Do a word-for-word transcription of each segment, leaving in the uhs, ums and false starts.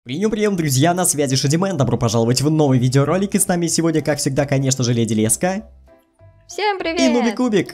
Прием, прием, друзья, на связи Шадимен, добро пожаловать в новый видеоролик, и с нами сегодня, как всегда, конечно же, Леди Леска. Всем привет! И Нубик Кубик.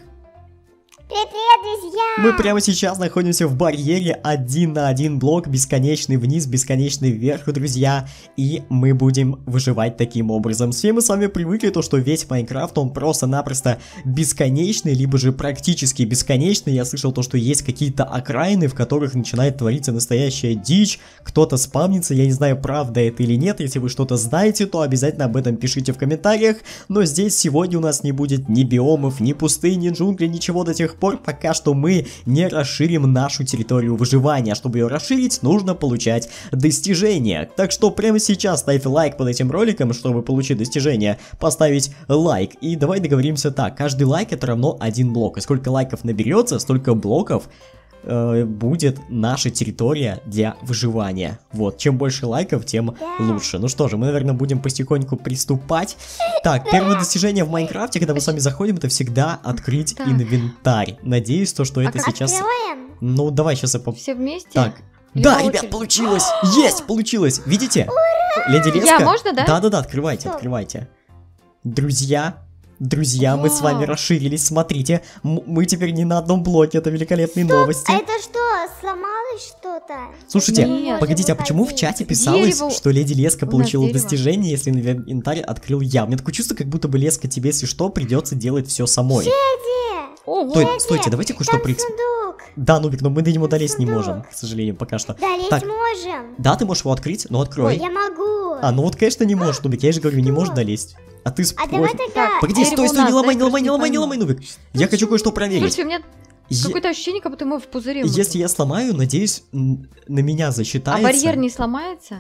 Привет, друзья! Мы прямо сейчас находимся в барьере один на один блок, бесконечный вниз, бесконечный вверх, друзья, и мы будем выживать таким образом. Все мы с вами привыкли, то, что весь Майнкрафт, он просто-напросто бесконечный, либо же практически бесконечный. Я слышал то, что есть какие-то окраины, в которых начинает твориться настоящая дичь, кто-то спавнится, я не знаю, правда это или нет. Если вы что-то знаете, то обязательно об этом пишите в комментариях, но здесь сегодня у нас не будет ни биомов, ни пустынь, ни джунглей, ничего до тех пор, пока что мы не расширим нашу территорию выживания. Чтобы ее расширить, нужно получать достижения. Так что прямо сейчас ставь лайк под этим роликом, чтобы получить достижения, поставить лайк. И давай договоримся так, каждый лайк это равно один блок. И сколько лайков наберется, столько блоков э, будет наша территория для выживания. Вот, чем больше лайков, тем лучше. Ну что же, мы, наверное, будем потихоньку приступать. Так, первое достижение в Майнкрафте, когда мы с вами заходим, это всегда открыть так. инвентарь. Надеюсь, то, что а это сейчас... Открываем? Ну, давай сейчас я... Поп... Все вместе? Так. Или да, по ребят, очереди? получилось! Есть, получилось! Видите? Ура! Леди Леска? Я, можно, да? Да-да-да, открывайте, Что? открывайте. Друзья... Друзья, мы с вами расширились, смотрите, мы теперь не на одном блоке, это великолепные Стоп, новости. А это что, сломалось что-то? Слушайте, Нет. погодите, а почему в чате писалось, Дерево... что Леди Леска получила дерево. достижение, если инвентарь открыл я? У меня такое чувство, как будто бы Леска тебе, если что, придется делать все самой. Леди! Ого. Стой, стойте, давайте кое-что Там прикс... сундук. Да, Нубик, но мы до него долезть не Сундук. можем, к сожалению, пока что. Долезть Так. можем. Да, ты можешь его открыть, но открой. Ой, я могу. А, ну вот, конечно, не можешь, Нубик, я же говорю, не можешь долезть. А ты А давай спросишь... тогда... Погоди, Дерево стой, у стой, не нас, ломай, да, не ломай, не просто ломай, не не ломай, Нубик. Я хочу кое-что проверить. Слушайте, у меня Е- какое-то ощущение, как будто мы в пузыре. Если я сломаю, надеюсь, н- на меня А засчитается. барьер не сломается?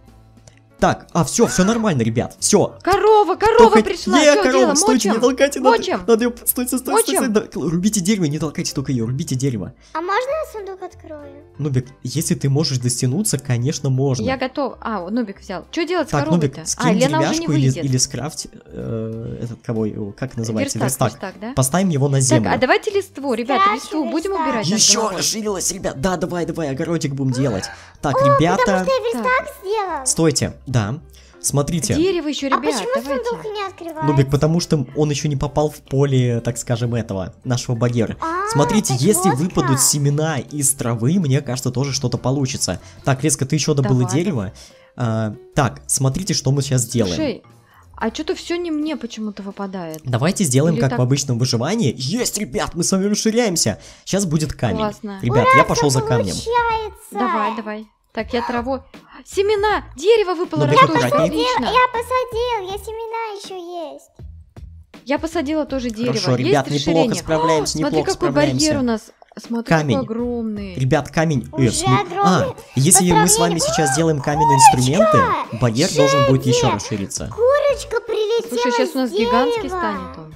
Так, а, все, все нормально, ребят, все. Корова, корова пришла, Не, что корова, делаем? стойте, не Мочим? толкайте, надо, Мочим? надо ее, стойте, стойте, стойте, Мочим? да, рубите дерево, не толкайте только ее, рубите дерево. А можно я сундук открою? Нубик, если ты можешь достянуться, конечно, можно. Я готов. А, Нубик взял. Что делать с Так, Нубик, коровой-то? скинь А, Лена уже не деревяшку или, выйдет. или скрафть, э, этот, кого, его, как называется, Верстак, верстак. верстак, да? Поставим его на Так, землю. а давайте листву, ребята, Красный листву будем верстак. убирать над Еще головой? расширилось, ребят, да, давай, давай, огородик будем делать. Так, Потому ребята, что я верстак сделал. стойте, да, смотрите. Дерево еще, А ребят, почему давайте. сундук не открывается? Нубик, потому что он еще не попал в поле, так скажем, этого, нашего барьера. А, Смотрите, так если вот выпадут как. семена из травы, мне кажется, тоже что-то получится. Так, Леска, ты еще добыла Давай. дерево. А, так, смотрите, что мы сейчас делаем. Слушай, а что-то все не мне почему-то выпадает. Давайте сделаем Или как так- в обычном выживании. Есть, ребят, мы с вами расширяемся. Сейчас будет камень. Классно. Ребят, я пошел за камнем. Получается. Давай, давай. Так, я травой. Семена! Дерево выпало, Ну, растущее, аккуратней. отлично. Я посадил, я семена еще есть. Я посадила тоже дерево. Хорошо, Есть ребят, неплохо расширение? справляемся, О, смотри, неплохо какой справляемся. барьер у нас. Смотри, Камень. какой огромный. Ребят, камень... э, Уже в смы- огромный. А, если По мы с вами сравнению- сейчас сделаем каменные инструменты, барьер должен будет еще Шеди. расшириться. Курочка прилетела Слушай, сейчас у нас с гигантский дерева. станет он.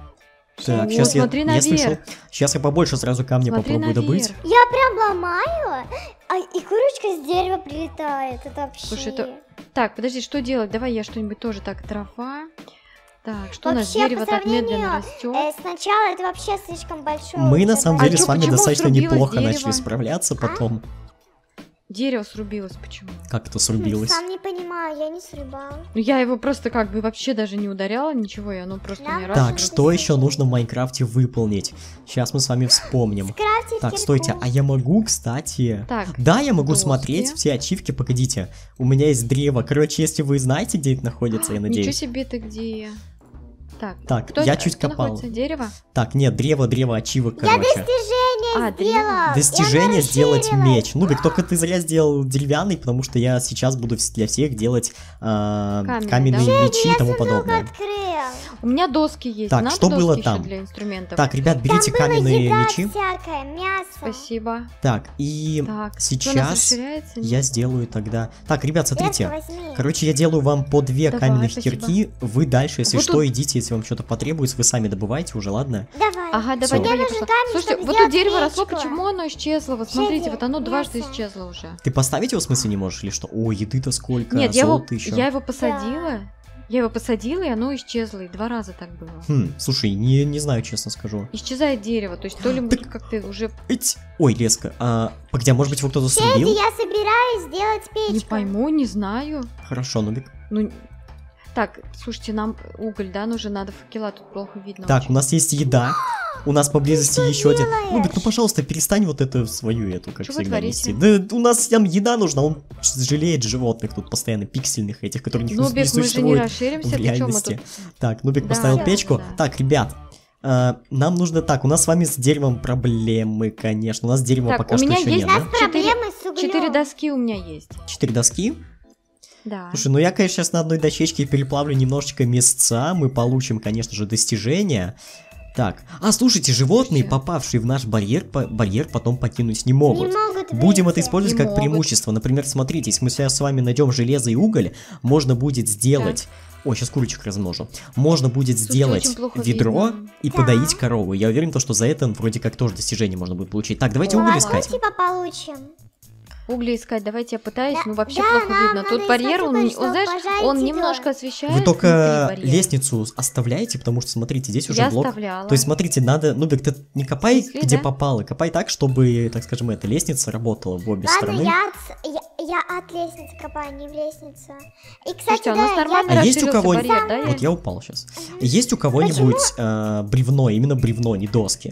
Так, О, сейчас я, смотри я наверх. слышал. Сейчас я побольше сразу камня Смотри попробую добыть. наверх. Я прям ломаю, а и курочка с дерева прилетает. Это вообще... Слушай, это- Так, подожди, что делать? Давай я что-нибудь тоже так, трава. Так, что у нас Вообще, дерево по так медленно сравнению, растет? Э, сначала это вообще слишком большое. Мы на уже самом было. деле А чё, с вами почему достаточно срубилось неплохо дерево? начали справляться потом. Дерево срубилось почему? Как это срубилось? Сам не понимаю, я не срубал. Ну я его просто как бы вообще даже не ударяла, ничего, и оно просто Да? не раз. Так, раз- что еще нужно в Майнкрафте выполнить? Сейчас мы с вами вспомним. Скрафтить Так, кирку. стойте, а я могу, кстати... Так, Да, я могу доски. смотреть все ачивки, погодите. У меня есть древо. Короче, если вы знаете, где это находится, я ничего надеюсь. себе ты где. Так, Так, кто я это- чуть кто копал. находится? Дерево? Так, нет, древо, древо, ачивок, Я короче. достижение А, сделал. древо. Достижение и оно сделать расширилось. меч. Нубик, только ты зря сделал деревянный, потому что я сейчас буду вс- для всех делать а, Каменный, каменные да? мечи и тому Сундук подобное. открыл. У меня доски есть. Так, Надо что доски было ещё там? для инструментов. Так, ребят, берите Там была каменные еда мечи. всякая, мясо. Спасибо. Так, и Так, что у нас сейчас расширяется? я сделаю тогда... Так, ребят, смотрите. Леска, возьми. Короче, я делаю вам по две Давай, каменных спасибо. кирки. Вы дальше, если Вот что, тут- идите, если вам что-то потребуется, вы сами добывайте уже, ладно? Давай. Ага, давай, Всё. давай, я Мне нужен пошла. камень, Слушайте, чтобы вот тут сделать дерево росло, печку. почему оно исчезло? Вот смотрите, Шеди, вот оно дважды мясо. исчезло уже. Ты поставить его в смысле не можешь или что? О, еды-то сколько, Нет, я его, золота еще. я его посадила. Я его посадила, и оно исчезло. И два раза так было. Хм, слушай, не, не знаю, честно скажу. Исчезает дерево. То есть то ли мы Так- как-то уже... Эть. Ой, леска. А, погоди, а может быть его кто-то Кстати, срубил? я собираюсь сделать печку. Не пойму, не знаю. Хорошо, Нубик. Ну, так, слушайте, нам уголь, да, нужен, надо факела, тут плохо видно. Так, у очень. нас есть еда. У нас поблизости еще один. делаешь? Нубик, ну пожалуйста, перестань вот эту свою эту, как Чё вы всегда, творите? нести. Да у нас там еда нужна, он жалеет животных тут постоянно, пиксельных этих, которые не, Нубик, не мы же не существуют расширимся, в ты чё, мы реальности. тут... Так, Нубик Да, поставил да, печку. да. Так, ребят, э, нам нужно так, у нас с вами с деревом проблемы, конечно. У нас дерева Так, пока у что меня еще есть У нет, нас да? Четыре- проблемы с углем. Четыре доски у меня есть. Четыре доски. Да. Слушай, ну я, конечно, сейчас на одной дощечке переплавлю немножечко мясца, мы получим, конечно же, достижения. Так, а слушайте, животные, Слушайте. попавшие в наш барьер, по- барьер потом покинуть не Не могут. могут Будем это выйти. использовать Не как могут. преимущество. Например, смотрите, если мы сейчас с вами найдем железо и уголь, можно будет сделать... Ой, сейчас курочек размножу. Можно будет Слушайте, сделать очень плохо ведро видно. и Да. подоить корову. Я уверен, то, что за это вроде как тоже достижение можно будет получить. Так, давайте О, уголь ладно. искать. Типа получим. Угли искать, давайте я пытаюсь, Да, ну вообще да, плохо нам видно. надо Тут искать барьер, он, уголь, он, чтобы знаешь, пожарить он еду. немножко освещает Вы только внутри барьера. лестницу оставляете, потому что, смотрите, здесь уже Я блок. оставляла. То есть, смотрите, надо, Нубик, ты не копай, Если, где да? попало, копай так, чтобы, так скажем, эта лестница работала в обе Ладно, стороны. я от, я, я от лестницы копаю, не в лестницу. И, кстати, Слушайте, а у да, нас нормально А есть у расширился кого... барьер, да? Вот я упал сейчас. Есть у кого-нибудь э, бревно, именно бревно, не доски?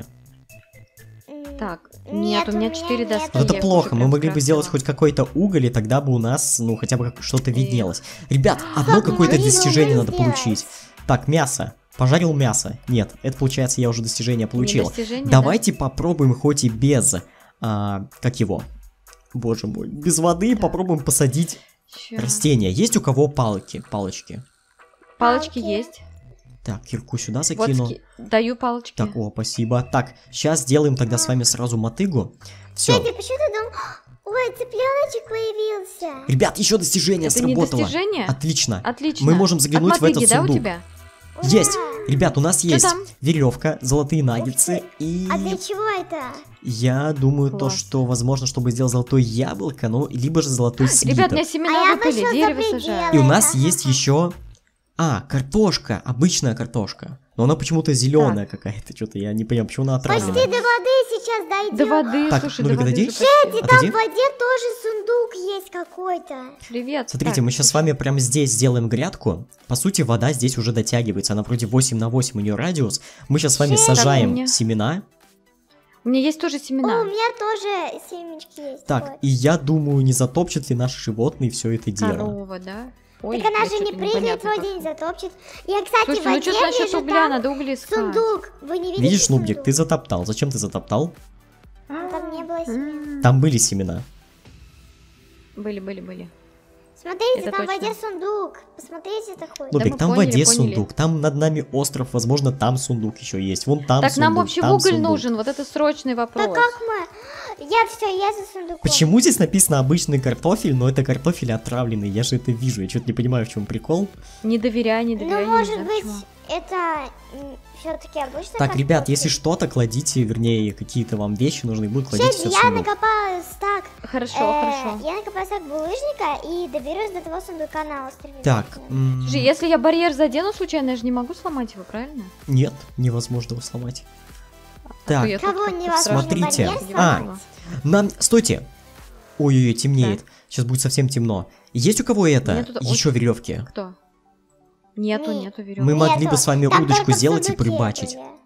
я... Так, Нет, нет, у меня у меня четыре нет. доски. Вот это я их плохо, уже мы прям могли бы сделать скрафтила. хоть какой-то уголь, и тогда бы у нас, ну, хотя бы как- что-то Эх. виднелось. Ребят, одно Как какое-то можно достижение уголь надо сделать? получить. Так, мясо. Пожарил мясо. Нет, это получается, я уже достижение Не получил. достижение, Давайте попробуем хоть и без, а, как его, боже мой, без воды Так. попробуем посадить да? Чё? растения. Есть у кого палки, палочки? Палочки Палки. есть. Так, кирку сюда Вот закину. ски- даю палочки. Так, о, спасибо. Так, сейчас сделаем тогда с вами сразу мотыгу. Все. Кстати, почему ты думал... Ой, цыпленочек появился. Ребят, еще достижение Это не сработало. достижение? Отлично. Отлично. Мы можем заглянуть От в этот мотыги, да, у сундук. тебя? Есть. Ура! Ребят, у нас Что есть там? веревка, золотые наггетсы и... А для чего это? Я думаю, то, Класс. что, возможно, чтобы сделать золотое яблоко, ну, либо же золотой слиток. Ребят, у меня А семена я выпали, пошла дерево за сажаю. И у нас Ага. есть еще... А, картошка, обычная картошка. Но она почему-то зеленая какая-то, что-то я не понимаю, почему она Почти отравленная. до воды сейчас дойдем. До воды, Так, слушай, ну, до Вика, воды дойди. уже почти. Там Отойди. в воде тоже сундук есть какой-то. Привет. Смотрите, Так, мы сейчас с вами прямо здесь сделаем грядку. По сути, вода здесь уже дотягивается. Она вроде восемь на восемь у нее радиус. Мы сейчас с вами Шесть. Так, у сажаем меня- семена. У меня есть тоже О, семена. у меня тоже семечки есть. Так, вот. и я думаю, не затопчет ли наши животные все это дело. Корова, да? Ой, Так она я же не чё-то прыгнет, непонятно вроде как. не затопчет. Я, кстати, в Слушайте, ну воде что насчет вижу угля? там Надо угли искать. сундук. Вы не видите Видишь, Нубик, сундук? ты затоптал. Зачем ты затоптал? Там не было семян. М, Там были семена. Были, были, были. Смотрите, Это там в точно. воде сундук. Посмотрите, это хоть. Да Нубик, мы там в поняли, воде поняли. сундук, там над нами остров, возможно, там сундук еще есть. Вон там Так сундук, нам вообще там уголь сундук. нужен, вот это срочный вопрос. Так как мы? Я все, я за сундуком. Почему здесь написано обычный картофель, но это картофель отравленный? Я же это вижу, я что-то не понимаю, в чем прикол. Не доверяй, не Ну, доверяй, я не может знаю, быть, почему. это все-таки обычно. Так, ребят, если что-то кладите, вернее, какие-то вам вещи нужны будут, кладите все Кстати, в я сундук. накопаю стак. Хорошо, э, хорошо. Я накопаю стак булыжника и доберусь до того сундука на острове. Так, м, Слушай, если я барьер задену случайно, я же не могу сломать его, правильно? нет, невозможно его сломать. А то Так, я тут Кого как-то невозможно смотрите. барьер А, сломать? нам, стойте. Ой-ой-ой, темнеет. Сейчас будет совсем темно. Есть у кого это? Мне тут Еще веревки. Кто? Нету, Не- нету веревки. Мы могли Нету. бы с вами Там удочку только в сделать и сундуке порыбачить. были.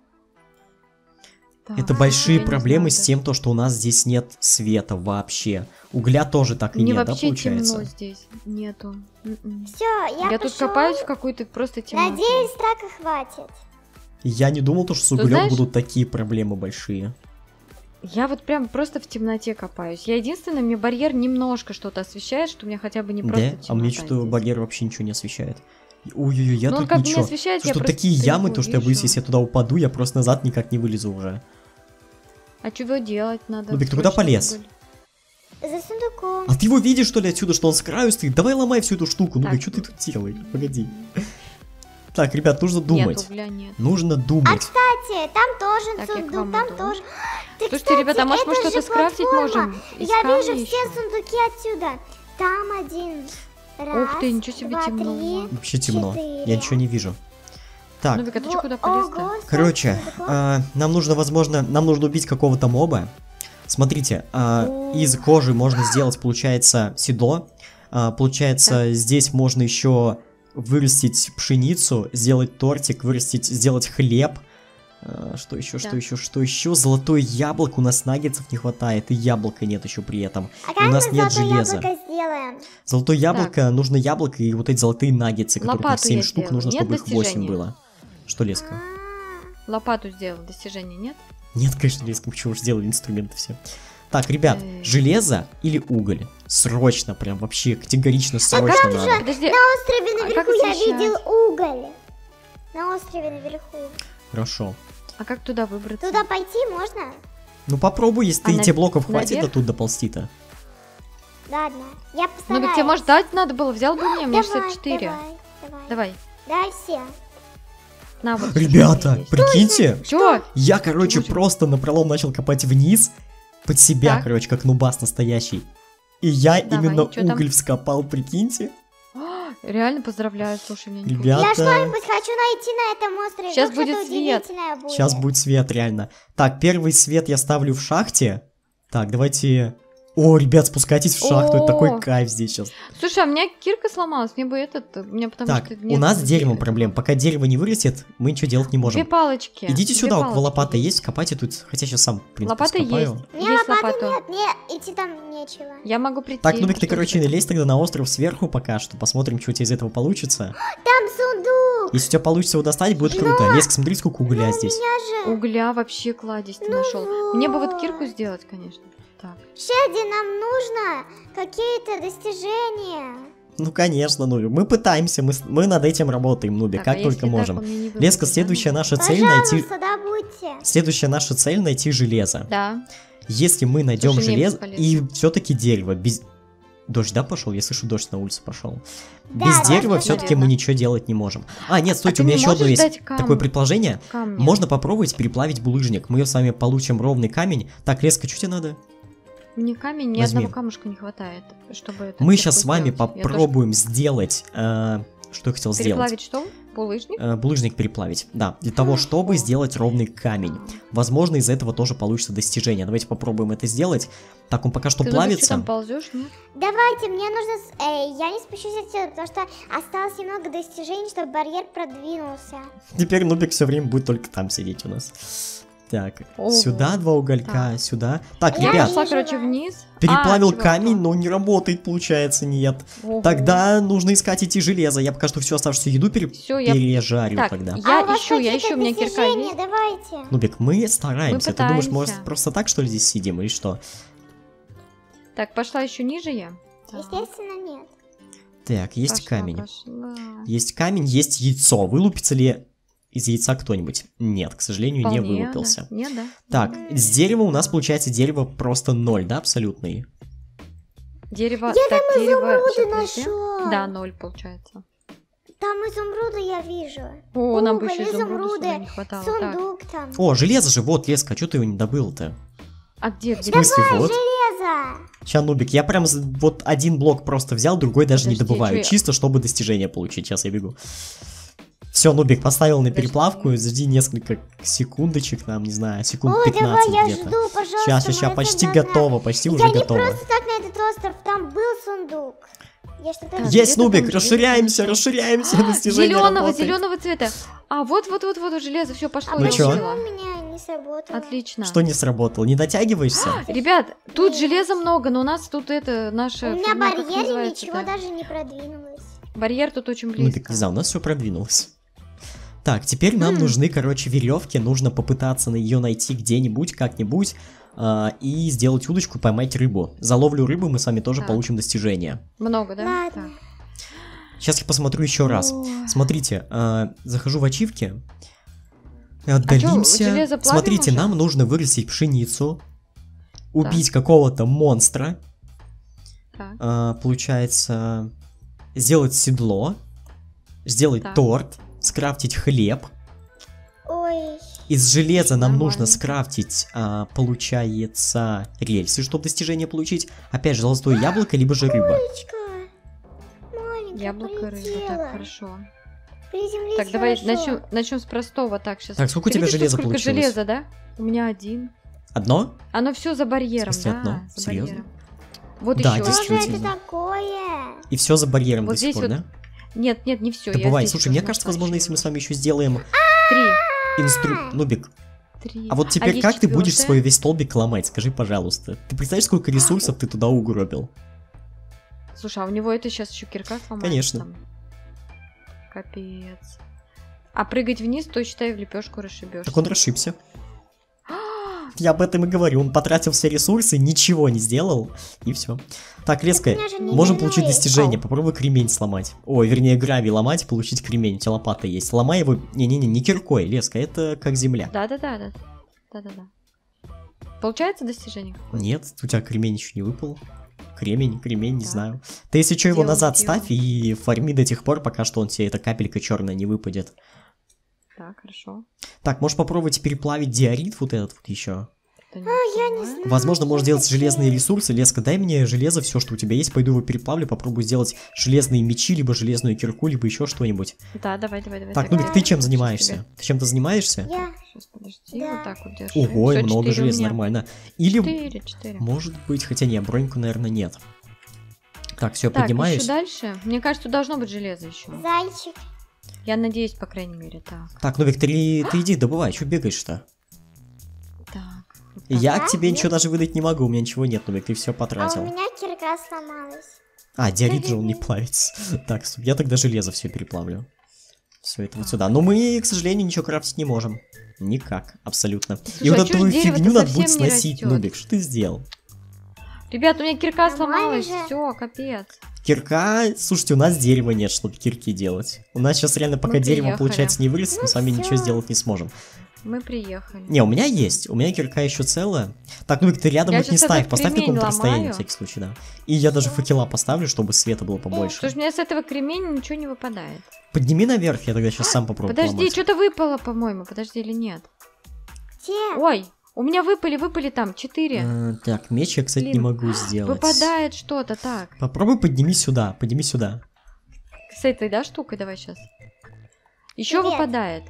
Это А, большие я не проблемы знаю с даже. тем, то, что у нас здесь нет света вообще. Угля тоже так и Мне нет, да, вообще получается? темно здесь. Нету. М-м. Все, я, Я тут пошёл. копаюсь в какой-то просто темноте. Надеюсь, трака хватит. Я не думал, то, что с Ты углем знаешь- будут такие проблемы большие. Я вот прям просто в темноте копаюсь. Я единственное, мне барьер немножко что-то освещает, что у меня хотя бы не просто Да? темнота А мне что-то здесь. барьер вообще ничего не освещает. Ой-ой-ой, я Ну, он тут как бы не ничего. освещает, Слушай, я тут просто такие ямы, далеко то, что я боюсь, вижу. если я туда упаду, я просто назад никак не вылезу уже. А что делать надо? Нубик, ты куда Срочно полез? уголь. За сундуком. А ты его видишь, что ли, отсюда, что он с краю стоит? Давай ломай всю эту штуку. Ну, Так. что ты тут делаешь? Погоди. Так, ребят, нужно думать. Нет, угля нет. Нужно А, думать. кстати, там тоже Так, я к сундук, вам там иду. тоже. Ты, Слушайте, кстати, ребята, а может мы это что-то же скрафтить платформа. можем? Из Я камня вижу все ещё? сундуки отсюда. Там один. Раз, Ух ты, ничего себе, два, темно. три, Вообще темно. четыре. Я ничего не вижу. Так, Нубик, а ты Во- чё, куда полез-то? ого, короче, сколько а, нам нужно, возможно, нам нужно убить какого-то моба. Смотрите, а, из кожи можно сделать, получается, седло. А, получается, здесь можно еще вырастить пшеницу, сделать тортик, вырастить, сделать хлеб. А, что еще, что Да. еще, что еще? Золотое яблоко, у нас наггетсов не хватает, и яблока нет еще при этом. А У как нас мы нет золотое железа. яблоко сделаем? Золотое яблоко, нужно яблоко и вот эти золотые наггетсы, которых Лопату семь я штук, сделала. нужно, Нет чтобы их восемь достижения? было. Что, Леска? А, Лопату сделал, достижения нет? Нет, конечно, Леска, почему же сделали инструменты все. Так, ребят, Эй. железо или уголь? Срочно, прям вообще категорично А срочно надо. Подожди, На острове А наверху как я освещать? видел уголь. На острове наверху. Хорошо. а как туда выбраться? Туда пойти можно? Ну попробуй, если А ты на- тебе блоков хватит наверх? до тут доползти-то. Ладно, я постараюсь. Нубик, тебе, может, дать надо было? Взял бы мне, у меня Давай, шестьдесят четыре. Давай, давай. Давай, Дай все. на вот. Ребята, прикиньте, Чё? я, короче, Чего? просто напролом начал копать вниз, под себя, Так. короче, как нубас настоящий. И я Давай, именно чё там? уголь вскопал, прикиньте. А, реально поздравляю, слушай, меня не Ребята. Я что-нибудь хочу найти на этом острове. Щас Вдруг будет что-то свет. удивительное будет. Сейчас будет свет, реально. Так, первый свет я ставлю в шахте. Так, давайте... О, ребят, спускайтесь в шахту, это О. такой кайф здесь сейчас. Слушай, а у меня кирка сломалась, мне бы этот, у меня потому Так, что... у нет нас с деревом дерева. проблем. Пока дерево не вырастет, мы ничего делать не Две можем. палочки. Идите две сюда, у кого палочки лопата есть, копайте тут. Хотя сейчас сам, в принципе, Лопата скопаю. есть. У меня Есть лопаты лопату. нет, мне идти там нечего. Я могу прийти. Так, Нубик, ты, Что короче, это? лезь тогда на остров сверху пока что. Посмотрим, что у тебя из этого получится. Там сундук. Если у тебя получится его достать, будет круто. Леска, смотри, сколько угля Ну, здесь. У меня же. Угля вообще кладезь ты Ну нашел. Мне бы вот вот. кирку сделать, конечно. Так. Шеди, нам нужно какие-то достижения. Ну, конечно, Нубик. Мы пытаемся, мы, с- мы над этим работаем, Нубик, Так, как а только если так, можем. он мне не выбрал, Леска, да, следующая ну? наша цель найти... Пожалуйста, добудьте. Следующая наша цель найти железо. Да. Если мы найдем Слушай, железо немец полез. и все-таки дерево, без... Дождь, да, пошел? Я слышу, дождь на улице пошел. Да, Без да, дерева да, все-таки наверно. мы ничего делать не можем. А, нет, стойте, ты у меня не еще одно можешь есть дать камни? такое предположение. Камни. Можно попробовать переплавить булыжник. Мы с вами получим ровный камень. Так, Леска, что тебе надо? Мне камень, ни Возьми. одного камушка не хватает, чтобы это Мы кирку сейчас с вами сделать. Я попробуем сделать... э, что я хотел тоже- сделать? Переплавить что? Булыжник? Э, булыжник переплавить, да, для того, чтобы О. сделать ровный камень. Возможно, из этого тоже получится достижение. Давайте попробуем это сделать. Так, он пока что Ты, Нубик, что плавится. там ползешь? Нет? Давайте, мне нужно... с- Эй, я не спущусь отсюда, потому что осталось немного достижений, чтобы барьер продвинулся. Теперь Нубик все время будет только там сидеть у нас. Так, Ого. сюда два уголька, сюда. Так, Я Я ребят, пошла, вижу короче, вас. вниз. переплавил А, чего? камень, но не работает, получается, нет. Ого. Тогда нужно искать идти железо. Я пока что всю оставшуюся еду пере... Всё, я- пережарю Так, тогда. я а у вас ищу, я какие-то ищу, у меня кирка достижения, есть. давайте. Нубик, мы стараемся. Мы Ты думаешь, пытаемся. может, просто так, что ли, здесь сидим, или что? Так, пошла еще ниже я. Так, Естественно, нет. Так, есть пошла, камень. пошла. Есть камень, есть яйцо. Вылупится ли из яйца кто-нибудь? Нет, к сожалению, не Вполне, вылупился. да. Нет, да? Так, с дерева у нас получается дерево просто ноль, да, абсолютный? Дерево. Я так, там дерево. изумруды щас, подожди. нашел. Да, ноль получается. Там изумруды я вижу. О, нам бы Уголь, еще изумруды изумруды, сюда не хватало. Так. Сундук там. О, железо же, вот, Леска, что ты его не добыл-то? А где, где? В смысле, вот? Железо. Ща, Нубик, я прям з- вот один блок просто взял, другой даже не Подожди, добываю, чё я- чисто чтобы достижение получить. Сейчас я бегу. Все, Нубик, поставил на Подожди. переплавку, жди несколько секундочек, нам, не знаю, секунд Ой, давай, пятнадцать я где-то. жду, пожалуйста. Сейчас, сейчас, сейчас, моя почти цель должна- готово, почти Я уже не готово. просто так на этот остров, там был сундук. Я что-то... Так, Есть, где-то Нубик, там расширяемся, железо. расширяемся, достижение Зеленого, работает. зеленого цвета. А, вот, вот, вот, вот, железо, все пошло. А Ну я чё? почему увидела. у меня не сработало? Отлично. Что не сработало? Не дотягиваешься? Ребят, тут железа много, но у нас тут это наше. У меня фигня, как барьер и называется-то? ничего даже не продвинулось. Барьер тут очень Ну близко. так не знаю, у нас все продвинулось. Так, теперь нам М. нужны, короче, веревки. Нужно попытаться на ее найти где-нибудь, как-нибудь. а, и сделать удочку, поймать рыбу. За ловлю рыбы мы с вами тоже Так. получим достижение. Много, да? Ладно. Сейчас я посмотрю еще раз. О. Смотрите, а, захожу в ачивки. Отдалимся. железо плавим Смотрите, уже? нам нужно вырастить пшеницу. Убить какого-то монстра. Так. а, получается, сделать седло. Сделать Так. торт. Скрафтить хлеб. Ой, Из железа нам Нормально. нужно скрафтить, а, получается, рельсы, чтобы достижение получить. Опять же, золотое яблоко, либо же рыба. Моречка. маленькая, Яблоко, рыба, полетела. так, хорошо. Приземлись Так, давай хорошо. начнем, начнем с простого. Так, сейчас. Так, сколько у тебя железа сколько получилось? железа, да? У меня один. Одно? Оно все за барьером, В смысле, да? одно? За Серьезно? барьером. Вот Да, еще. Что же действительно. это такое? И все за барьером Вот до сих здесь пор, вот да? Нет, нет, не все. Добывай. Слушай, мне кажется, возможно, если мы с вами еще сделаем Три. инстру... Нубик, Три. а вот теперь есть как ты будешь четвёртая? свой весь столбик ломать? Скажи, пожалуйста. Ты представляешь, сколько ресурсов ты туда угробил? Слушай, а у него это сейчас еще кирка сломается? Конечно. Там. Капец. А прыгать вниз, то, считай, в лепешку расшибешь. Так он расшибся. Я об этом и говорю. Он потратил все ресурсы, ничего не сделал, и все. Так, Леска, меня же не можем вернули. получить достижение. Ау. Попробуй кремень сломать. Ой, вернее, гравий ломать, получить кремень. У тебя лопата есть. Ломай его... Не-не-не, не киркой, Леска, это как земля. Да-да-да. да. Да-да-да. Получается достижение? какое-то? Нет, у тебя кремень еще не выпал. Кремень, кремень, не Так. знаю. Ты, если что, его Делаю, назад делаю. ставь и фарми до тех пор, пока что он тебе, эта капелька черная не выпадет. Так, хорошо. Так, можешь попробовать переплавить диорит вот этот вот еще. Это А, я не понимаю. знаю. Возможно, можешь я делать хочу. железные ресурсы. Леска, дай мне железо, все, что у тебя есть. Пойду его переплавлю, попробую сделать железные мечи, либо железную кирку, либо еще что-нибудь. Да, давай, давай, давай. Так, давай. Нубик, ты чем Сейчас занимаешься? тебе. Ты чем-то занимаешься? Я. Сейчас, подожди, Да. вот так вот держи. Ого, и Всё, много четыре у железа, меня. нормально. Или, Четыре, четыре. может быть, хотя не, броньку, наверное, нет. Так, все, Так, поднимаюсь. еще дальше. Мне кажется, тут должно быть железо еще. Зайчик. Я надеюсь, по крайней мере, так. Так, Нубик, ты, ты иди, добывай, что бегаешь-то? Так. вот так. Я Ага, к тебе нет. ничего даже выдать не могу, у меня ничего нет, Нубик, ты все А у потратил. меня кирка сломалась. А, диорит же он не плавится. Так, стоп, я тогда железо все переплавлю. Все это вот сюда. Но мы, к сожалению, ничего крафтить не можем. Никак, абсолютно. Слушай, И вот а эту чё ж твою дерево-то фигню надо совсем будет не сносить, растёт? Нубик. Что ты сделал? Ребят, у меня кирка Нормально сломалась. же. Все, капец. Кирка... Слушайте, у нас дерева нет, чтобы кирки делать. У нас сейчас реально пока Мы дерево, приехали. получается, не вырастет, мы с вами Ну ничего всё. сделать не сможем. Мы приехали. Не, у меня есть. У меня кирка еще целая. Так, Нубик, ты рядом Я их не щас ставь. этот Поставь на кремень каком-то расстоянии, на ломаю. всякий случай, да. И я даже факела поставлю, чтобы света было побольше. Слушай, у меня с этого кремня ничего не выпадает. Подними наверх, я тогда сейчас сам попробую Подожди, поломать. что-то выпало, по-моему. Подожди, или нет? Где? Ой, у меня выпали, выпали там четыре. А, так, меч я, кстати, не Блин, могу сделать. Выпадает что-то, так. Попробуй подними сюда, подними сюда. С этой, да, штукой давай сейчас. Еще Привет. выпадает.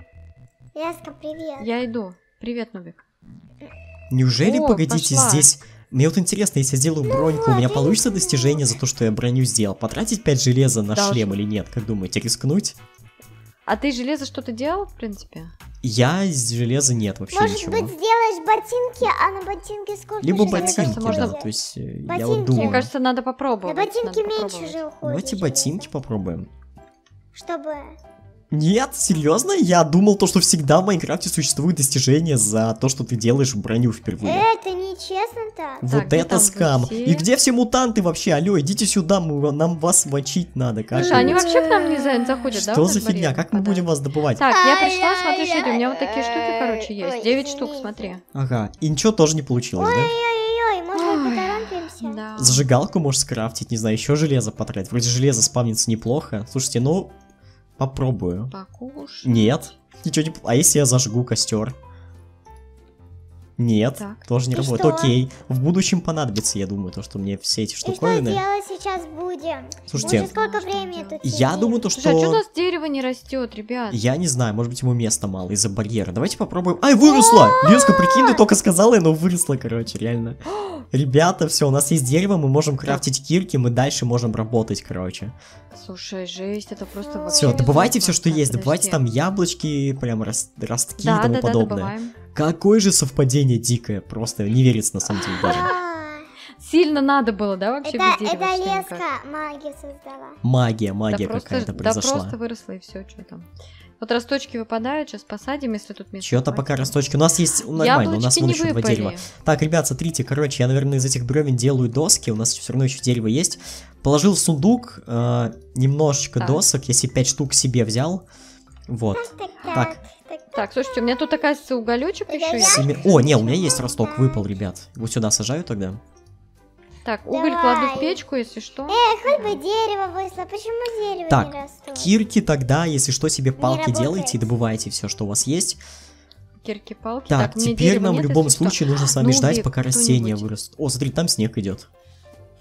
Леска, привет. Я иду. Привет, Нубик. Неужели, О, погодите, пошла. здесь... Мне вот интересно, если я сделаю броньку, у меня вот, получится я не достижение за то, что я броню сделал? Потратить пять железа на Должен. шлем или нет? Как думаете, рискнуть? А ты из железа что-то делал, в принципе? Я из железа нет вообще Может ничего. быть, сделаешь ботинки, а на ботинки сколько Либо же ботинки, кажется, можно- да, то есть э, я Ботинки. вот думаю. Мне кажется, надо На попробовать. ботинки надо меньше попробовать. же уходит. Давайте железо. ботинки попробуем. Чтобы... Нет, серьезно? Я думал то, что всегда в Майнкрафте существует достижение за то, что ты делаешь броню впервые. Это нечестно так. Вот Так, где это там вы скам. все? И где все мутанты вообще? Алло, идите сюда, мы, нам вас мочить надо. Как Слушай, они вы? вообще к нам не за- заходят, да? Что вот за этот барьер фигня? Как мы выпадает? будем вас добывать? Так, я пришла, смотри, Ай-яй-яй. Шири, у меня вот такие штуки, короче, есть. Ой, Девять штук, извините. смотри. Ага, и ничего тоже не получилось, да? Ой-ой-ой, может Ой, быть, поторопимся? Да. Зажигалку можешь скрафтить, не знаю, еще железо потратить. Вроде железо спавнится неплохо. Слушайте, ну, попробую. Покушай. Нет, ничего не... А если я зажгу костер? Нет, Так. тоже не И работает. что? Окей, в будущем понадобится, я думаю, то, что мне все эти И что штуковины... делать сейчас будем? Слушайте, Уже сколько Что времени делать? тут Я сидим? думаю, то, Слушай, а что у что... нас дерево не растет, ребят? Я не знаю, может быть, ему места мало из-за барьера. Давайте попробуем. Ай, выросла! Леска, прикинь, ты только сказала, и оно выросло, короче, реально. Ребята, все, у нас есть дерево, мы можем крафтить кирки, мы дальше можем работать, короче. Слушай, жесть, это просто вообще... Все, добывайте все, безумно. что Так, есть. Добывайте подожди. там яблочки, прям рос- ростки Да, и тому да, да, подобное. добываем. Какое же совпадение дикое, просто не верится на самом деле даже. А, Сильно надо было, да, вообще Это, без дерева? это что никак? леска магию создала. Магия, Да магия просто, какая-то да произошла. просто выросло и все, что там. Вот росточки выпадают, сейчас посадим, если тут место Чё-то хватит. пока росточки. У нас есть нормально, у нас Яблочки вон не еще два выпали. дерева. Так, ребят, смотрите, короче, я, наверное, из этих бревен делаю доски. У нас все равно еще дерево есть. Положил в сундук э, немножечко Так. досок. Я себе пять штук себе взял. Вот. Так, Так. так, так. Так, слушайте, у меня тут, оказывается, уголечек Это еще я? есть. Семи- О, не, у меня есть росток, выпал, ребят. Вот сюда сажаю тогда. Так, уголь Давай. кладу в печку, если что. Эх, хоть бы дерево выросло, почему дерево Так, не растут? Кирки тогда, если что, себе палки работает. делайте и добывайте все, что у вас есть. Кирки-палки. Так, мне теперь дерева нам в нет, любом если что. случае нужно с вами Ну, ждать, Вик, пока кто-нибудь. растения вырастут. О, смотри, там снег идет.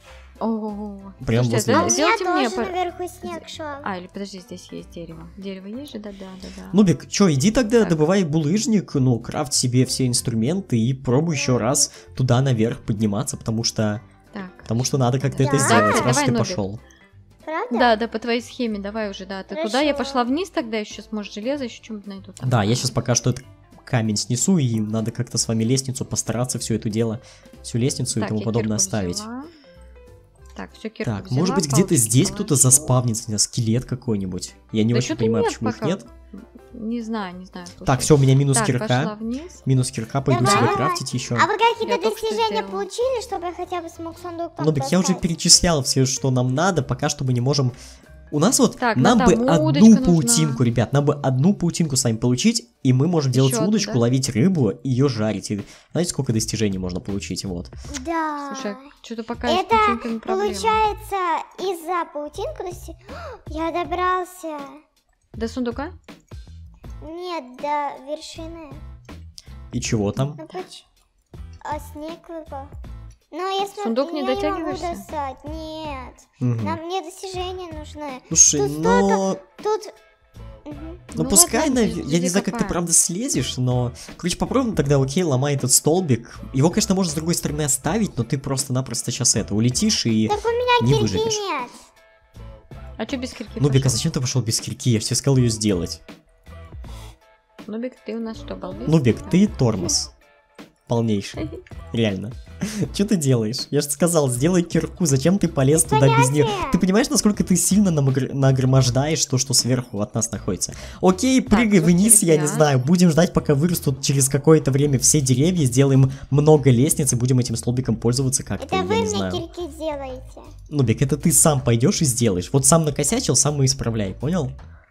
О, Прям слушайте, возле а нас. сделайте У меня мне тоже по- наверху снег шел. А, или подожди, здесь есть дерево. Дерево есть же? Да-да-да-да. Нубик, чё, иди тогда Так. добывай булыжник, ну, крафт себе все инструменты и пробуй еще раз туда наверх подниматься, потому что... Так. Потому что надо как-то Да. это сделать, Так, раз давай, ты Нубик. пошел. Правда? Да, да, по твоей схеме, давай уже, да. Ты туда, я Хорошо. пошла вниз тогда, еще может железо, еще что-нибудь найду там. Да, я сейчас пока что этот камень снесу, и надо как-то с вами лестницу постараться, все это дело, всю лестницу и Так, тому я подобное кирку оставить. взяла. Так, все, кирку Так, взяла, может быть где-то палочку здесь кто-то положила. заспавнится, не знаю, скелет какой-нибудь. Я не Да очень чё-то понимаю, нет почему их пока. нет. Не знаю, не знаю. слушай. Так, все, у меня минус Так, пошла кирка. вниз. Минус кирка, пойду Давай. себе крафтить еще. А вы какие-то Я только что достижения сделала. получили, чтобы я хотя бы смог сундук там Нубик, я уже достать? перечислял все, что нам надо, пока что мы не можем... У нас вот, Так, нам нам бы там одну удочка нужна. паутинку, ребят, нам бы одну паутинку сами получить, и мы можем делать Ещё одну, удочку, да? ловить рыбу и ее жарить. И знаете, сколько достижений можно получить, вот. Да. Слушай, что-то пока с Это паутинками проблема. получается из-за паутинку дости- я добрался. До сундука? Нет, до вершины. И чего там? Ну поч... А снег выпал. Но если Сундук не я не дотягиваешься? могу достать. Нет. Мгм. Нам мне достижения нужны. Слушай, тут но... Тут. Мгм. Ну, Ну пускай, ладно, нав- жди- я не жди, знаю, как ты копаем. правда слезешь, но... Короче, попробуем тогда, окей, ломай этот столбик. Его, конечно, можно с другой стороны оставить, но ты просто-напросто сейчас это, улетишь и Так у меня не кирки выживешь. нет. А что без кирки Нубик, а пошёл? зачем ты пошел без кирки? Я же тебе сказал ее сделать. Нубик, ты у нас что, балбес? Нубик, Да. ты тормоз. Полнейший. Реально. Что ты делаешь? Я же сказал, сделай кирку, зачем ты полез туда без нее? понятия. Ты понимаешь, насколько ты сильно намагр- нагромождаешь то, что сверху от нас находится? Окей, прыгай слушайте, вниз, я не ребят. знаю. Будем ждать, пока вырастут через какое-то время все деревья, сделаем много лестниц и будем этим столбиком пользоваться как-то, Это я вы не мне знаю. кирки делаете. Нубик, это ты сам пойдешь и сделаешь. Вот сам накосячил, сам и исправляй, понял?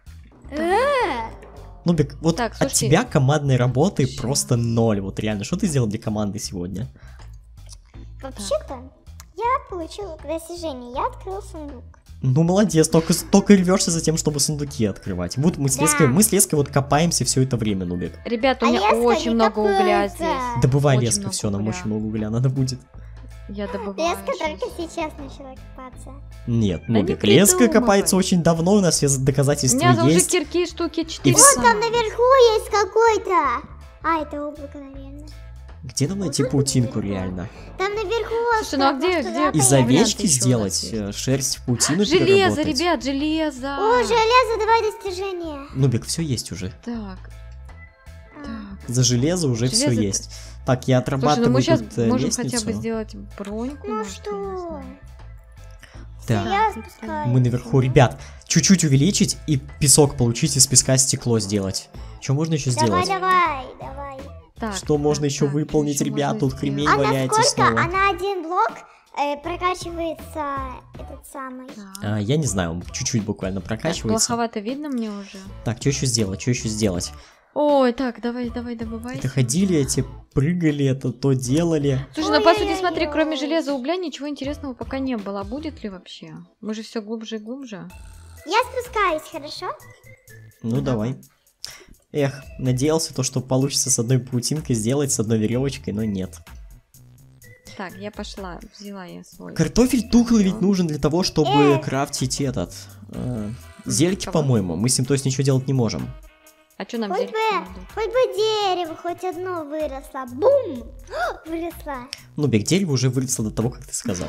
Нубик, вот Так, от слушайте. тебя командной работы Ща. просто ноль. Вот реально, что ты сделал для команды сегодня? Вообще-то, я получил достижение. Я открыл сундук. Ну, молодец, только, только рвешься за тем, чтобы сундуки открывать. Вот мы с Да. Леской, мы с Леской вот копаемся все это время, Нубик. Ребята, у А меня леска очень не много угля копается. здесь. Добывай, Очень Леска, много все, нам угля. очень много угля надо будет. Я добываю. Леска щас. только сейчас начала копаться. Нет, Да не Нубик, Леска придумывай. копается очень давно, у нас все У доказательства меня уже есть. кирки штуки четыре. всё. Там наверху есть какой-то. А, это облако, наверное. Где нам найти паутинку реально? Там наверху. Слушай, ну а остров, где- может, где- туда Из поедем? варианты овечки ещё у нас сделать, есть. э, шерсть в паутину Железо, переработать. ребят, железо. О, железо, давай достижение. Нубик, все есть уже. Так, А, так. За железо уже Железо все это- есть. Так, я Слушай, отрабатываю ну мы сейчас тут э, можем лестницу. хотя бы сделать броньку. Ну может, я не что? знаю. Так. Я Так, спускаюсь. Мы наверху, ребят, чуть-чуть увеличить и песок получить, из песка стекло сделать. Что можно еще Давай, сделать? давай, давай. Так, Что можно так, еще так, выполнить, что еще ребят? можно Тут кремень сделать? А валяется насколько снова. а на один блок э, прокачивается этот самый? Так. А, я не знаю, он чуть-чуть буквально Так, прокачивается. плоховато видно мне уже. Так, что еще сделать? Что еще сделать? Ой, так, давай, давай, добывай. Это ходили эти, прыгали, это то делали. Слушай, ну по сути, Ой-ой-ой. смотри, кроме железа, угля ничего интересного пока не было. А будет ли вообще? Мы же все глубже и глубже. Я спускаюсь, хорошо? Ну, давай. Эх, надеялся то, что получится с одной паутинкой сделать, с одной веревочкой, но нет. Так, я пошла, взяла я свой. Картофель тухлый ведь нужен для того, чтобы Эх. крафтить этот... э, зельки, Кого? по-моему. Мы с ним то есть ничего делать не можем. А что нам Хоть зельки бы, надо? хоть бы дерево, хоть одно выросло. Бум! Выросло. Нубик, дерево уже выросло до того, как ты сказал.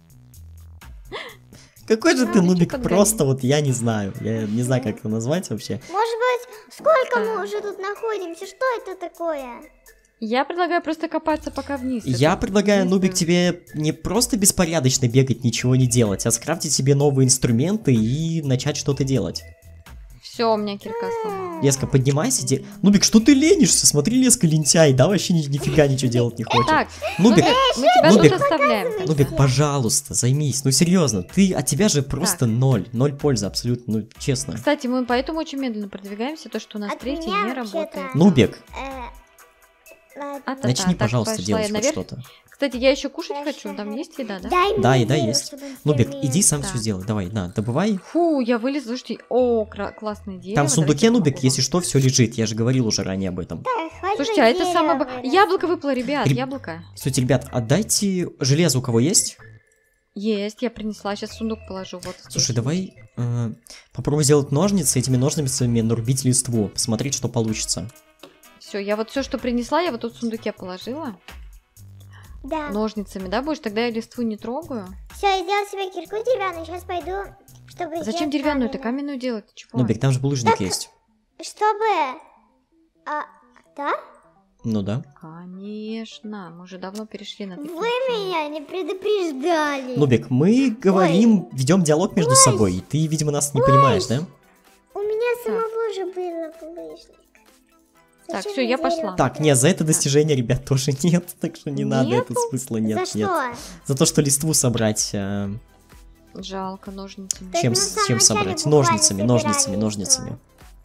Какой же Да, ты, ну чё Нубик, подгони. просто вот я не знаю. Я не знаю, как это назвать вообще. Может быть, сколько Так. мы уже тут находимся? Что это такое? Я предлагаю просто копаться пока вниз. Я Это предлагаю, Нубик, единственное. тебе не просто беспорядочно бегать, ничего не делать, а скрафтить себе новые инструменты и начать что-то делать. Все, у меня кирка сломалась. Леска, поднимайся, де... Нубик, что ты ленишься? Смотри, Леска лентяй, да, вообще ни- нифига ничего делать не хочет. Так, Нубик, мы тебя Нубик. тут оставляем. Нубик, пожалуйста, займись. Ну серьезно, ты от тебя же просто ноль, ноль пользы абсолютно, ну честно. Кстати, мы поэтому очень медленно продвигаемся, то, что у нас От третий меня не вообще-то- работает. Нубик, Э, ладно. А то- начни, так, пожалуйста, пошла делать я хоть наверх. что-то. Кстати, я еще кушать Хорошо. хочу, там есть еда, да? Дай Да, мне еда веру, есть. чтобы Нубик, инструмент. иди сам Да. все сделай. Давай, на, добывай. Фу, я вылез, слушайте, о, кра- классное дерево. Там в сундуке, давайте Нубик, попробуем. если что, все лежит. Я же говорил уже ранее об этом. Так, хоть бы Слушайте, а это дерево самое... б- выросло. Яблоко выпало, ребят, Реб- яблоко. Слушайте, ребят, отдайте железо, у кого есть? Есть, я принесла, сейчас в сундук положу. Вот здесь. Слушай, давай э, попробуй сделать ножницы, этими ножницами нарубить листву, посмотреть, что получится. Все, я вот все, что принесла, я вот тут в сундуке положила. Да. Ножницами, да, будешь? Тогда я листву не трогаю. Все, я сделала себе кирку деревянную, сейчас пойду, чтобы Зачем сделать деревянную? Ты каменную. каменную делать? Ты чего? Нубик, там же булыжник Так, есть. Чтобы... А, да? Ну да. Конечно, мы уже давно перешли на такие Вы темы. меня не предупреждали. Нубик, мы говорим, ведем диалог между Ой. собой. и Ты, видимо, нас не понимаешь, да? У меня самого же было булыжник. Так, Зачем всё, мне я дерево? пошла. Так, нет, за это достижение, ребят, тоже нет, так что не надо, Нету? это смысла нет. За нет. что? За то, что листву собрать. э, Жалко ножницами. Так чем мы в с- самом чем начале собрать? буквально Ножницами, собирали ножницами, всё. ножницами.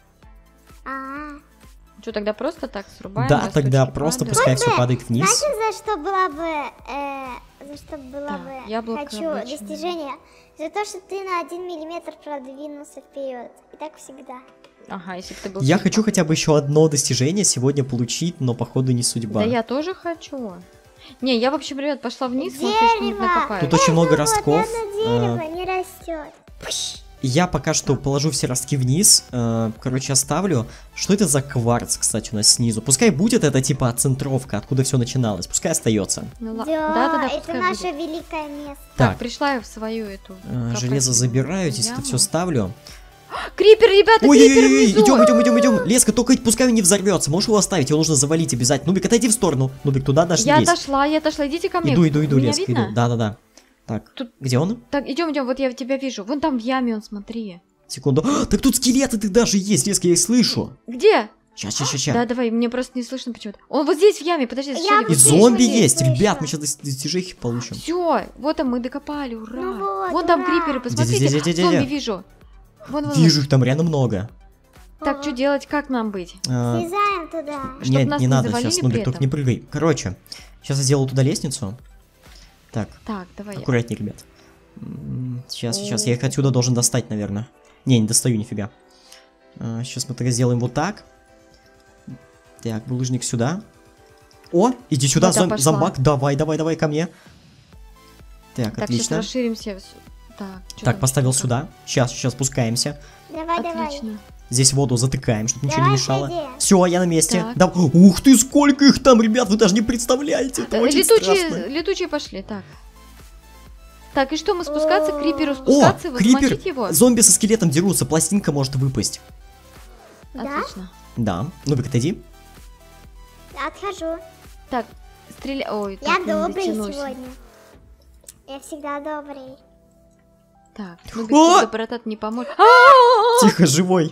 А, Что, тогда просто так срубаем? Да, тогда росточки просто падают? пускай все падает вниз. знаете, за что была бы, э, за что была Так, бы, яблоко хочу обычное. достижение? За то, что ты на один миллиметр продвинулся вперед. И так всегда. Ага, если бы ты был... Я чуть хочу похуже. хотя бы еще одно достижение сегодня получить, но походу не судьба. Да я тоже хочу. Не, я, в общем, ребят, пошла вниз, смотри, Дерево! что накопаю. Тут очень много Вот ростков. это дерево не растет. Я пока что положу все ростки вниз, э, короче, оставлю. Что это за кварц, кстати, у нас снизу? Пускай будет это типа центровка, откуда все начиналось, пускай остается. Ну, ла- Да, да-да-да, это пускай наше будет. великое место. Так, Так, пришла я в свою эту... э, копать железо забираю, здесь это яму. все ставлю. Крипер, ребята, крипер Ой-ой-ой, внизу! идем, идем, идем, идем. Леска, только пускай он не взорвется. Можешь его оставить, его нужно завалить обязательно. Нубик, отойди в сторону. Нубик, туда даже Я не лезь. отошла, я отошла, идите ко мне. Иду, иду, иду, Меня Леска, видно? иду. Да-да-да. Так, Тут- где он? Так, идем, идем, вот я тебя вижу. Вон там в яме он, смотри. Секунду. А, так тут скелеты ты даже есть, Леска, я их слышу. Где? Сейчас, сейчас, сейчас. Да, давай, мне просто не слышно почему-то. Он вот здесь в яме, подожди, Я соседи, И вот здесь, зомби вот здесь. есть, слышно. ребят, мы сейчас достижения покажем. Все, вот там мы докопали, ура. Ну вот, Вон там ура. криперы, посмотрите. Где-где-где-где-где? Зомби вижу. Вон, вон, Вижу их там реально много. вон. Так, что делать, как нам быть? А, Слезаем туда. Чтоб не, нас не не надо завалили сейчас, при Нубик, только этом. не прыгай. Короче, сейчас я сделаю туда лестницу. Так, Так, давай. я. аккуратнее, ребят. М, Сейчас, сейчас, О. я их отсюда должен достать, наверное. Не, не достаю нифига. А, Сейчас мы тогда сделаем вот так. Так, булыжник сюда. О, иди сюда, Вот я зом- пошла. зомбак, давай, давай, давай ко мне. Так, Так, сейчас отлично. расширимся. Так, чё Так, там, поставил что сюда. Сейчас, сейчас спускаемся. Давай, давай. Отлично. Здесь воду затыкаем, чтобы ничего не Давай, мешало. сиди. Все, я на месте. Так. Да, ух ты, сколько их там, ребят, вы даже не представляете. Это Э, очень Летучие, страшно. летучие пошли, так. Так, и что, мы спускаться к криперу, О, спускаться, его, крипер, замочить его? зомби со скелетом дерутся, пластинка может выпасть. Да? Отлично. Да, ну-ка, отойди. Отхожу. Так, стреляй. Ой, Я так, не добрый дотянусь. сегодня. Я всегда добрый. Так, ну без О! доброта не поможет. А! Тихо, живой.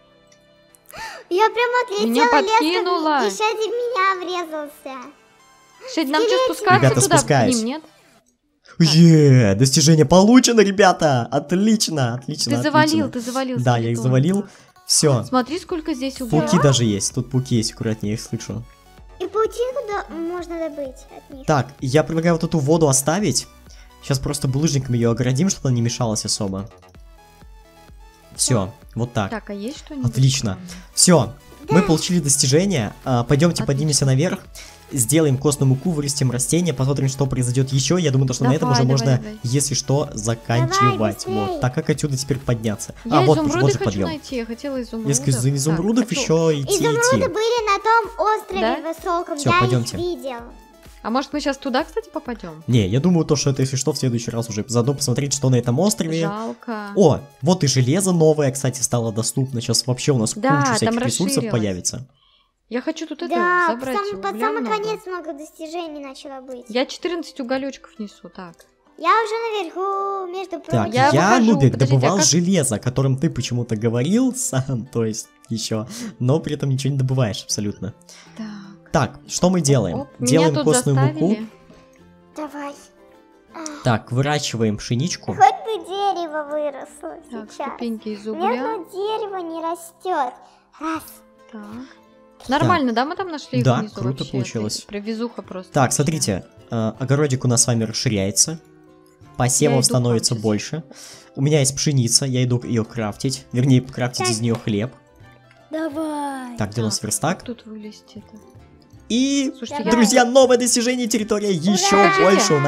Я прям отлетела Меня подкинуло. лесом, и Шади в меня врезался. Шесть, нам что, Скелетик. спускаться Ребята, туда, к спускаюсь. ним, нет? Е, достижение получено, ребята. Отлично, отлично, Ты отлично. завалил, ты завалил. Да, я их скелетон. завалил. Все. Смотри, сколько здесь угля. Пауки даже есть. Тут пауки есть, аккуратнее, я их слышу. И паутинку до- можно добыть от них. Так, я предлагаю вот эту воду оставить. Сейчас просто булыжником ее оградим, чтобы она не мешалась особо. Все, вот так. Так, а есть что-нибудь? Отлично. Все, мы получили достижение. А, пойдемте Отлично. поднимемся наверх. Сделаем костную муку, вырастим растения, посмотрим, что произойдет еще. Я думаю, то, что на этом Давай, уже давай, можно, давай. если что, заканчивать. быстрей. Вот. Так как отсюда теперь подняться? Я а, вот, изумруды вот же хочу подъем. найти, я хотела изумрудов. Несколько из Так, изумрудов хочу- еще идти, Изумруды идти. были на том острове Да? высоком. Всё, я пойдемте. их видел. А может мы сейчас туда, кстати, попадем? Не, я думаю, то, что это, если что, в следующий раз уже заодно посмотреть, что на этом острове. Жалко. О, вот и железо новое, кстати, стало доступно. Сейчас вообще у нас Да, куча всяких там ресурсов расширилось. появится. Я хочу тут это Да, забрать. сам- под угля самый много. конец много достижений начало быть. Я четырнадцать уголечков несу, так. Я уже наверху, между Так, прочим. я, Я выхожу, Нубик, подождите, добывал а как- железо, о котором ты почему-то говорил сам, то есть еще, но при этом ничего не добываешь абсолютно. Так. Так, что мы делаем? Оп, меня Делаем тут костную муку. заставили. Давай. Так, выращиваем пшеничку. Хоть бы дерево выросло Так, сейчас. ступеньки из Ни угля. одно дерево не растет. Раз. Так. Нормально, да, мы там нашли их Да, внизу круто вообще? получилось. Это Привезуха просто. Так, вообще. смотрите, э, огородик у нас с вами расширяется. Я Посевов иду к вам становится сейчас. больше. У меня есть пшеница, я иду ее крафтить. Вернее, крафтить Так. из нее хлеб. Давай. Так, где у нас Так, верстак? как тут вылезти-то? И, Слушайте, Давай. я... друзья, новое достижение, территория еще Ура! больше у нас.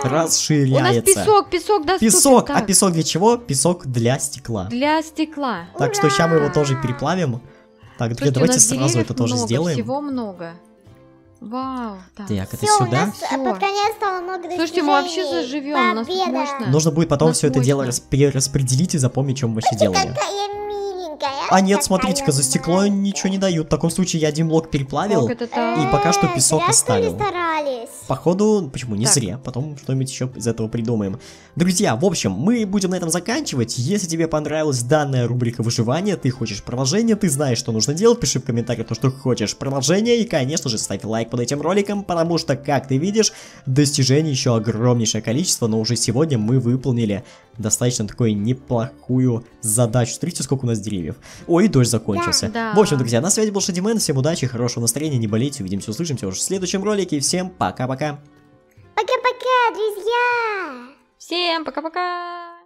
расширяется. У нас песок, песок доступен. Песок, так. а песок для чего? Песок для стекла. Для стекла. Так что сейчас мы его тоже переплавим. Так, друзья, Слушайте, у давайте нас сразу деревьев это тоже много, сделаем. Всего много. Вау. Так. Так, это Все, у сюда. нас Всё. под конец стало много достижений. Слушайте, мы вообще заживем, у нас тут Победа. мощно. Нужно будет потом Нас все это дело мощно. распре- распределить и запомнить, чем мы вообще делали. Какая миленькая. А нет, какая смотрите-ка, за стекло маленькая. ничего не дают. В таком случае я один блок переплавил. Как это так? И пока что Э, песок зря, что ли, оставил. старались. Походу, почему, не Так. зря, потом что-нибудь еще из этого придумаем. Друзья, в общем, мы будем на этом заканчивать. Если тебе понравилась данная рубрика выживания, ты хочешь продолжение, ты знаешь, что нужно делать, пиши в комментариях то, что хочешь продолжение, и, конечно же, ставь лайк под этим роликом, потому что, как ты видишь, достижений еще огромнейшее количество, но уже сегодня мы выполнили достаточно такую неплохую задачу. Смотрите, сколько у нас деревьев. Ой, дождь закончился. Да. В общем, друзья, на связи был Шадимен, всем удачи, хорошего настроения, не болейте, увидимся, услышимся уже в следующем ролике, и всем пока-пока. Пока-пока, друзья. Всем пока-пока.